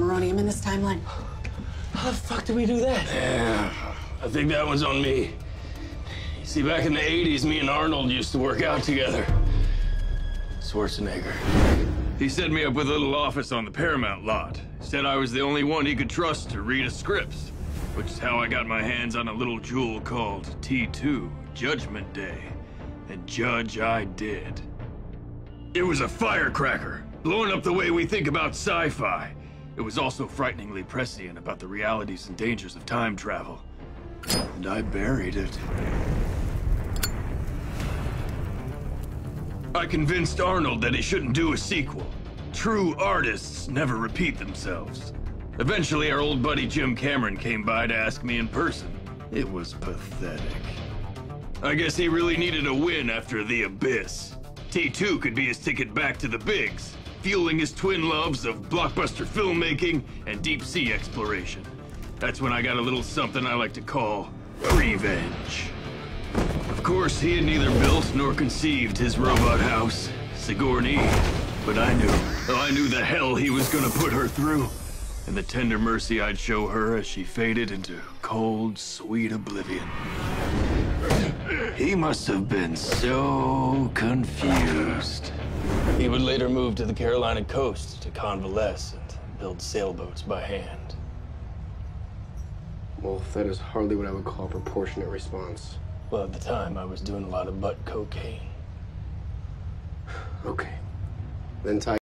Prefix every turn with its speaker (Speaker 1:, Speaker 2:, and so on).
Speaker 1: Vibranium in this timeline.
Speaker 2: How the fuck did we do that?
Speaker 3: Yeah, I think that one's on me. You see, back in the 80s, me and Arnold used to work out together. Schwarzenegger.
Speaker 4: He set me up with a little office on the Paramount lot. Said I was the only one he could trust to read his scripts, which is how I got my hands on a little jewel called T2, Judgment Day. And judge I did. It was a firecracker, blowing up the way we think about sci-fi. It was also frighteningly prescient about the realities and dangers of time travel. And I buried it. I convinced Arnold that he shouldn't do a sequel. True artists never repeat themselves. Eventually, our old buddy Jim Cameron came by to ask me in person. It was pathetic. I guess he really needed a win after The Abyss. T2 could be his ticket back to the bigs, fueling his twin loves of blockbuster filmmaking and deep-sea exploration. That's when I got a little something I like to call revenge. Of course, he had neither built nor conceived his robot house, Sigourney, but I knew the hell he was gonna put her through, and the tender mercy I'd show her as she faded into cold, sweet oblivion. He must have been so confused.
Speaker 3: He would later move to the Carolina coast to convalesce and build sailboats by hand.
Speaker 2: Well, that is hardly what I would call a proportionate response.
Speaker 3: Well, at the time, I was doing a lot of butt cocaine.
Speaker 2: Okay. Then Ty